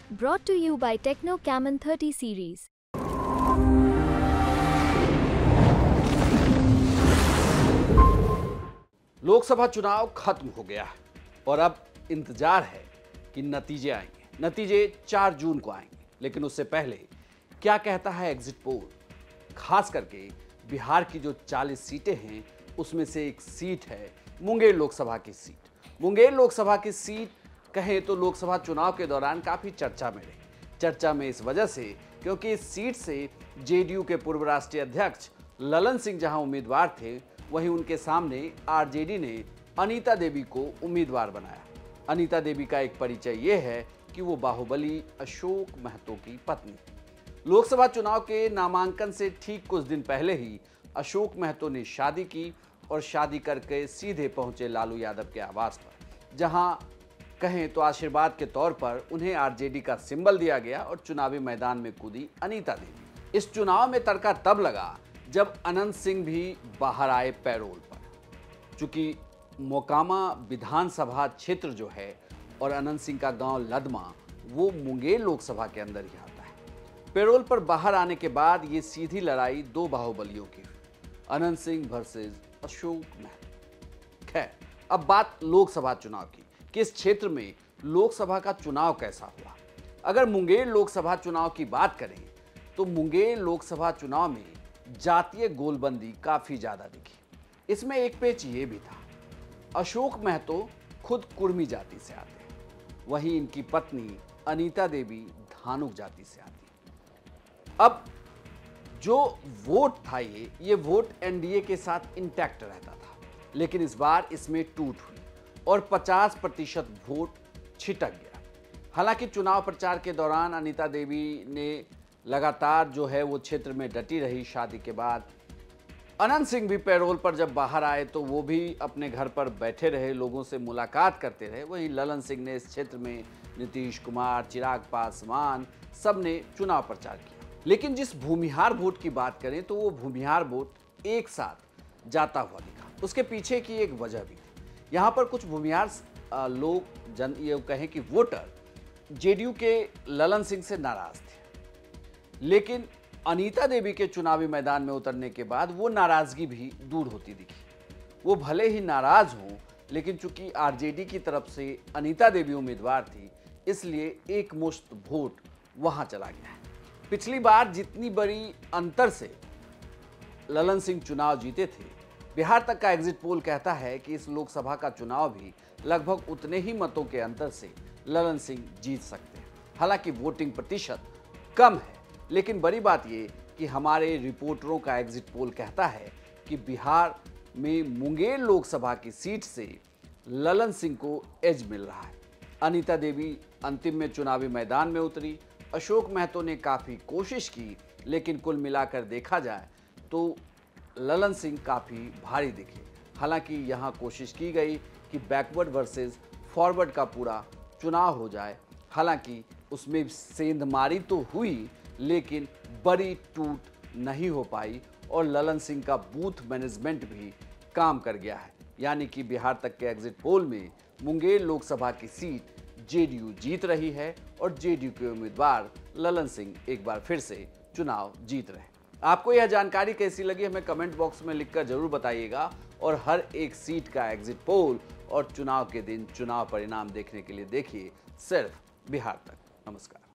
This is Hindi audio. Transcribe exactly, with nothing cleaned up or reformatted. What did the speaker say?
Brought to you by Techno Camon thirty series. Lok Sabha चुनाव खत्म हो गया है और अब इंतजार है कि नतीजे आएंगे। नतीजे चार जून को आएंगे, लेकिन उससे पहले क्या कहता है एग्जिट पोल। खास करके बिहार की जो चालीस सीटें हैं उसमें से एक सीट है मुंगेर लोकसभा की सीट। मुंगेर लोकसभा की सीट कहें तो लोकसभा चुनाव के दौरान काफी चर्चा में रही। चर्चा में इस वजह से क्योंकि इस सीट से जेडीयू के पूर्व राष्ट्रीय अध्यक्ष ललन सिंह जहां उम्मीदवार थे, वहीं उनके सामने आरजेडी ने अनीता देवी को उम्मीदवार बनाया। अनीता देवी का एक परिचय यह है कि वो बाहुबली अशोक महतो की पत्नी। लोकसभा चुनाव के नामांकन से ठीक कुछ दिन पहले ही अशोक महतो ने शादी की और शादी करके सीधे पहुंचे लालू यादव के आवास पर, जहां कहें तो आशीर्वाद के तौर पर उन्हें आरजेडी का सिंबल दिया गया और चुनावी मैदान में कूदी अनीता देवी। इस चुनाव में तड़का तब लगा जब अनंत सिंह भी बाहर आए पैरोल पर। चूंकि मोकामा विधानसभा क्षेत्र जो है और अनंत सिंह का गांव लदमा वो मुंगेर लोकसभा के अंदर ही आता है। पैरोल पर बाहर आने के बाद ये सीधी लड़ाई दो बाहुबलियों की हुई, अनंत सिंह वर्सेस अशोक महतो। खैर, अब बात लोकसभा चुनाव की कि इस क्षेत्र में लोकसभा का चुनाव कैसा हुआ। अगर मुंगेर लोकसभा चुनाव की बात करें तो मुंगेर लोकसभा चुनाव में जातीय गोलबंदी काफी ज्यादा दिखी। इसमें एक पेच ये भी था, अशोक महतो खुद कुर्मी जाति से आते हैं, वहीं इनकी पत्नी अनीता देवी धानुक जाति से आती है। अब जो वोट था ये ये वोट एनडीए के साथ इंटैक्ट रहता था, लेकिन इस बार इसमें टूट हुई और पचास प्रतिशत वोट छिटक गया। हालांकि चुनाव प्रचार के दौरान अनीता देवी ने लगातार जो है वो क्षेत्र में डटी रही। शादी के बाद अनंत सिंह भी पैरोल पर जब बाहर आए तो वो भी अपने घर पर बैठे रहे, लोगों से मुलाकात करते रहे। वहीं ललन सिंह ने इस क्षेत्र में नीतीश कुमार, चिराग पासवान सब ने चुनाव प्रचार किया। लेकिन जिस भूमिहार वोट की बात करें तो वो भूमिहार वोट एक साथ जाता हुआ दिखा। उसके पीछे की एक वजह भी थी। यहाँ पर कुछ भूमिहार लोग जन ये कहें कि वोटर जेडीयू के ललन सिंह से नाराज थे, लेकिन अनीता देवी के चुनावी मैदान में उतरने के बाद वो नाराजगी भी दूर होती दिखी। वो भले ही नाराज हों, लेकिन चूंकि आरजेडी की तरफ से अनीता देवी उम्मीदवार थी, इसलिए एक मुश्त वोट वहां चला गया है। पिछली बार जितनी बड़ी अंतर से ललन सिंह चुनाव जीते थे, बिहार तक का एग्जिट पोल कहता है कि इस लोकसभा का चुनाव भी लगभग उतने ही मतों के अंतर से ललन सिंह जीत सकते हैं। हालांकि वोटिंग प्रतिशत कम है, लेकिन बड़ी बात यह कि हमारे रिपोर्टरों का एग्जिट पोल कहता है कि बिहार में मुंगेर लोकसभा की सीट से ललन सिंह को एज मिल रहा है। अनीता देवी अंतिम में चुनावी मैदान में उतरी। अशोक महतो ने काफ़ी कोशिश की, लेकिन कुल मिलाकर देखा जाए तो ललन सिंह काफ़ी भारी दिखे। हालांकि यहाँ कोशिश की गई कि बैकवर्ड वर्सेस फॉरवर्ड का पूरा चुनाव हो जाए। हालांकि उसमें सेंधमारी तो हुई, लेकिन बड़ी टूट नहीं हो पाई और ललन सिंह का बूथ मैनेजमेंट भी काम कर गया है। यानी कि बिहार तक के एग्जिट पोल में मुंगेर लोकसभा की सीट जेडीयू जीत रही है और जेडीयू के उम्मीदवार ललन सिंह एक बार फिर से चुनाव जीत रहे हैं। आपको यह जानकारी कैसी लगी हमें कमेंट बॉक्स में लिखकर जरूर बताइएगा और हर एक सीट का एग्जिट पोल और चुनाव के दिन चुनाव परिणाम देखने के लिए देखिए सिर्फ बिहार तक। नमस्कार।